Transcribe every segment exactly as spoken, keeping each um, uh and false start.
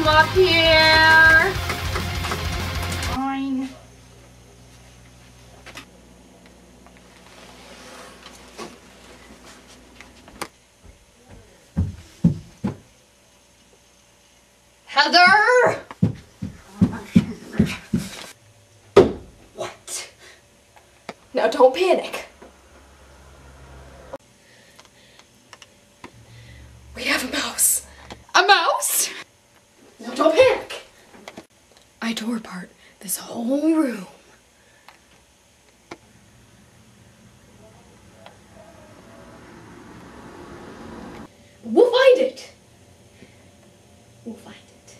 come up here. Fine. Heather! What? Now don't panic. We have a mouse. A mouse? Now don't panic. I tore apart this whole room. We'll find it. We'll find it.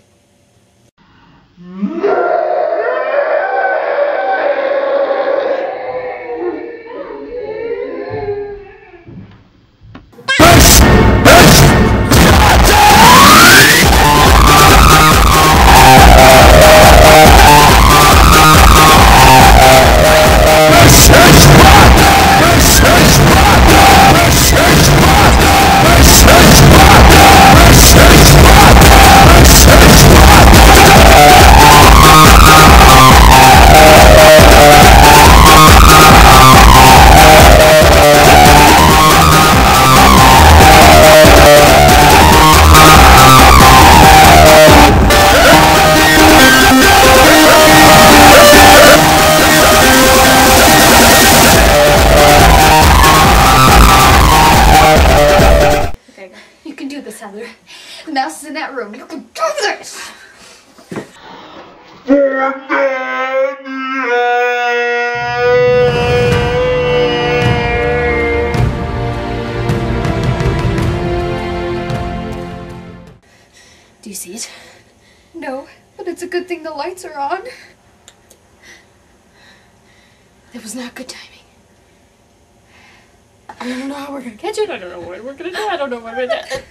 Heather. The mouse is in that room. You can do this! Do you see it? No, but it's a good thing the lights are on. That was not good timing. I don't know how we're gonna catch it. I don't know what we're gonna do. I don't know what we're gonna do.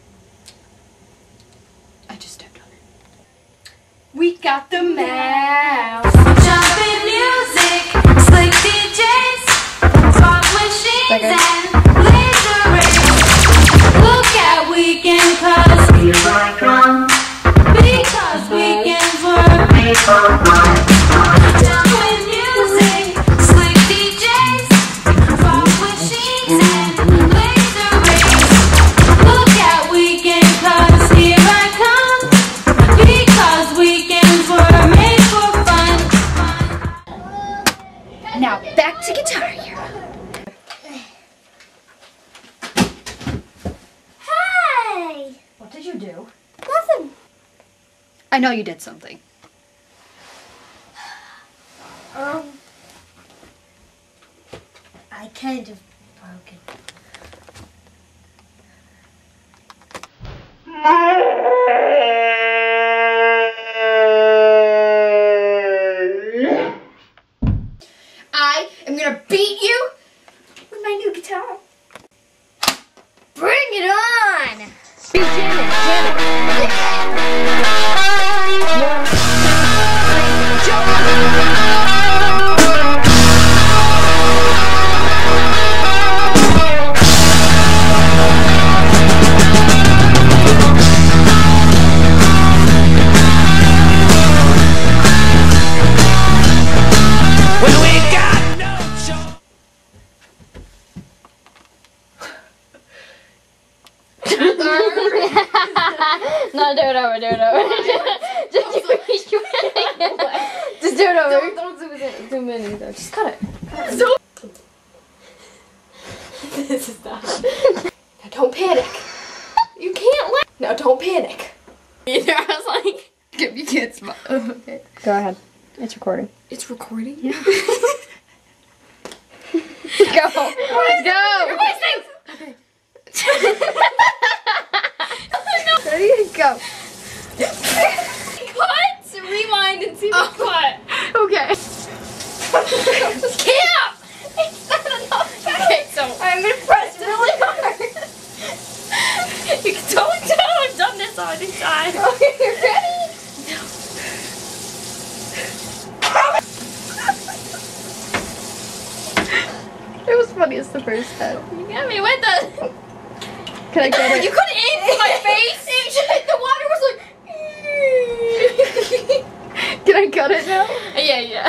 I just stepped on it. We got the mouse. Jumping music, slick D Js, fog machines and laser rays. Look at weekend cause here I come. Because weekends were made for fun. Jumping music, slick D Js, fog machines and laser rays. Look at weekend cause here I come. Because weekends were made for fun. Now back to guitar here. Hey! What did you do? Nothing. I know you did something. Um, I kind of broke it. I am gonna beat you with my new guitar. Bring it on! Be Janet, Janet. One, two, three, jump! When we got no choice. No, do it over, do it over. Just, do it, just do it over. Don't, don't zoom in, zoom in either. Just cut it. Cut it. So this is not. Now don't panic. You can't laugh. Now don't panic. Either I was like, you can't smile. Okay. Go ahead. It's recording. It's recording? Yeah. Go. Let's go. You're wasting. Okay. Ready? Go. Cut! Rewind and see the oh. cut. Okay. Camp! It's not enough. Okay, so I'm gonna press really hard. You can totally tell I've done this all the time. Okay, you ready? No. It was funniest the first time. You got me with the. Can I get it? You couldn't aim for my face. The water was like. got it now? Yeah, yeah.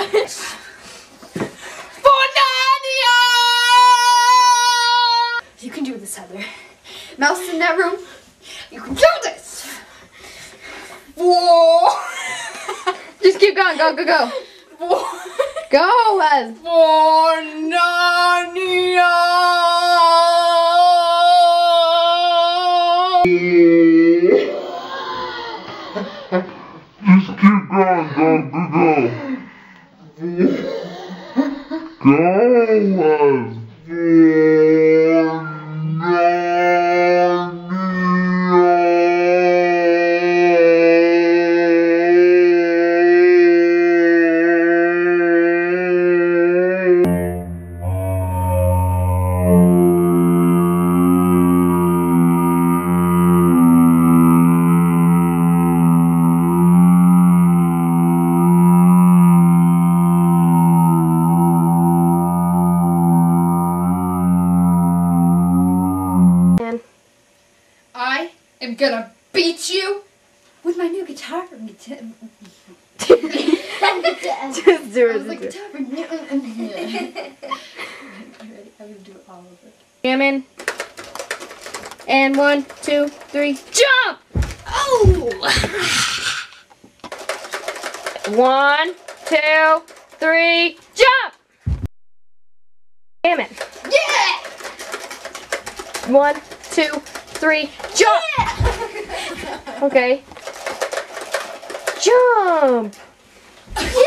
You can do this, Heather. Mouse in that room. You can do this. Whoa. Just keep going. Go, go, go. Whoa. Go, Les. Just keep going, go, go, go. Go, I am gonna beat you with my new guitar. Just do I was it. like, Just do it. guitar. You ready? I'm gonna do all of it. Jamming. And one, two, three, jump! Oh! One, two, three, jump! Damn it. Yeah! One, two, three, jump! Okay. Jump! Yeah!